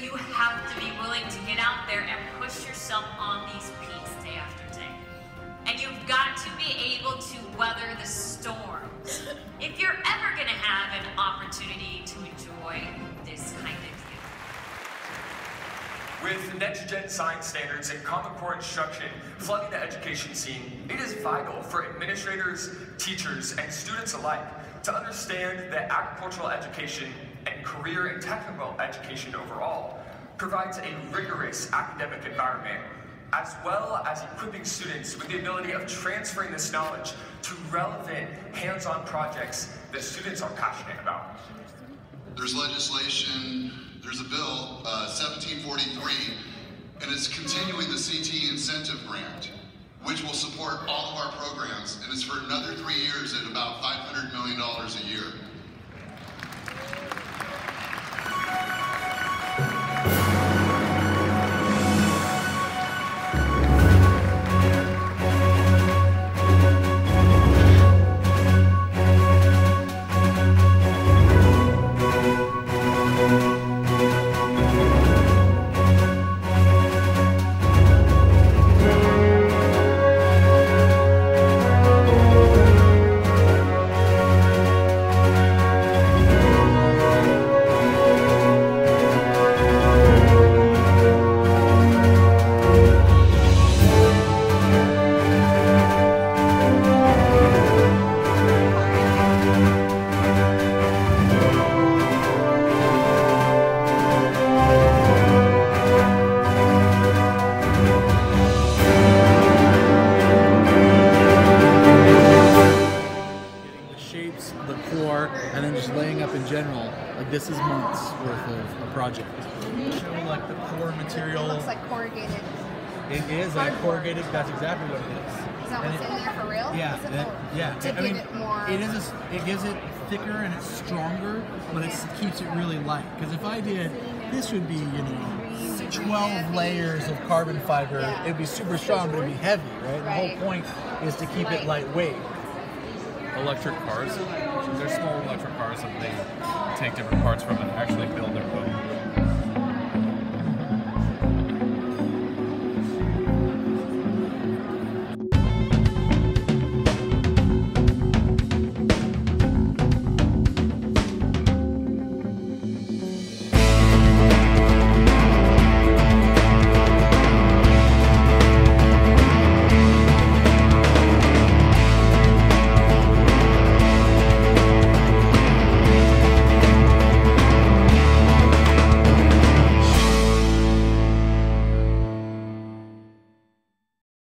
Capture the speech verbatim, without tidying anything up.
you have to be willing to get out there and push yourself on these peaks day after day. And you've got to be able to weather the storms if you're ever going to have an opportunity to enjoy this kind of youth. With next-gen science standards and Common Core instruction flooding the education scene, it is vital for administrators, teachers, and students alike to understand that agricultural education and career and technical education overall provides a rigorous academic environment, as well as equipping students with the ability of transferring this knowledge to relevant hands-on projects that students are passionate about. There's legislation, there's a bill, uh, seventeen forty-three, and it's continuing the C T incentive grant, which will support all of our programs, and it's for another three years at about five hundred million dollars a year. The core, and then just laying up in general. Like this is months worth of a project. Show like the core material. It looks like corrugated. It is like corrugated. That's exactly what it is. Is that and what's it, in there for real? Yeah, Is it that, yeah. To I give mean, it more. It is. A, it gives it thicker and it's stronger, but it keeps it really light. Because if I did, this would be you know twelve layers of carbon fiber. Yeah. It'd be super strong, but it'd be heavy, right? Right. The whole point is to keep Light. it lightweight. Electric cars. They're small electric cars that they take different parts from and actually build their own.